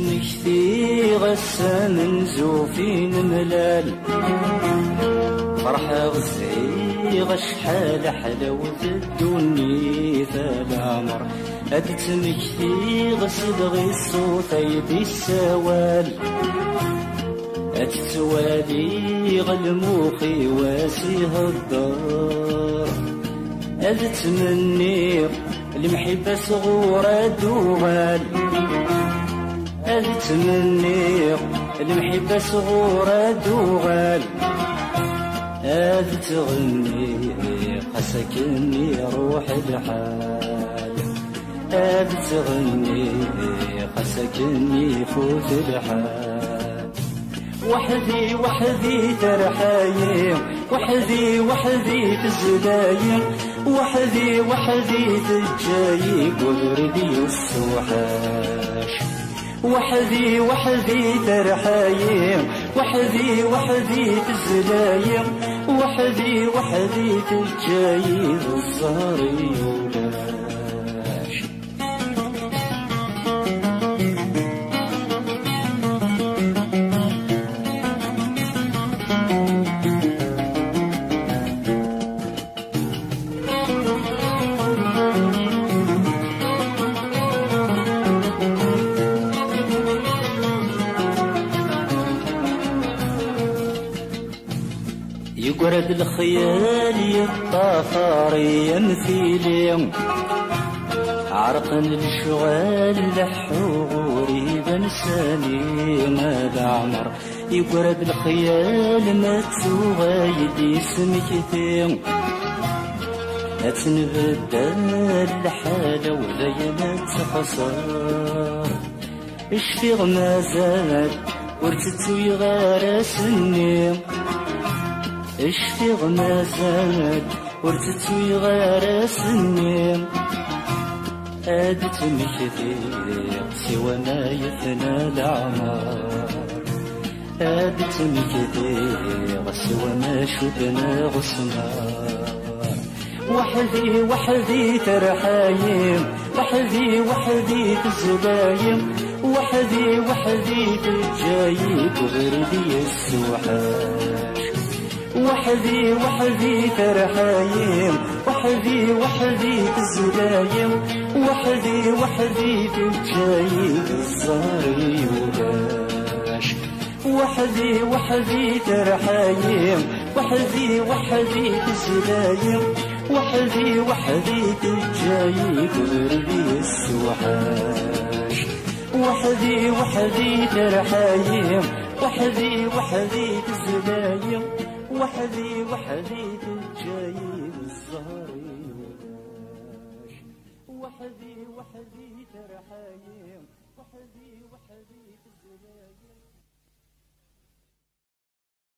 تمكثي غسان زوفين ملال فرحة غزعي غشحال حلاوة الدنيا العمر هاد تمكثي غصدغي الصوت يدي السوال هاد توالي غالموخي واسيها الدار هاد تمني المحبة صغورة دوغال هاد تمني المحبة صغورة دوغال هاد تغني قسكني روح الحال هاد تغني قسكني فوت الحال وحدي وحدي ترحايم وحدي وحدي تزدايم وحدي وحدي تجاي قبردي السوحاش وحدي وحدي ترحايم وحدي وحدي تزدايم وحدي وحدي تجاي الزهري ولاش يقرد الخيال يطافر يمثيلي عرقا للشغال لحوري بنساني ما العمر يقرد الخيال ما تغايد سمكتي اتنبدل الحالة ولا ينتخسر اشفي ما زال ورتتو يغار سني اشفي ما زاد ورتتو يغار سنين هادت مكثي سوى ما يثنى العمر هادت مكثي سوى ما شدنا غسمار وحدي وحدي ترحايم وحدي وحدي تزبايم وحدي وحدي تجايب غردي السوحاش وحدي وحدي ترحايم وحدي وحدي تزلايم وحدي وحدي تجايب الزهري ولاش وحدي وحدي ترحايم وحدي وحدي تزلايم وحدي وحدي تجايب غردي السوحاش وحدي وحدي ترحايم وحدي وحدي تزلايم وحدي وحدي تجايب الزهري ولاش وحدي وحدي ترحايم وحدي وحدي تزلايم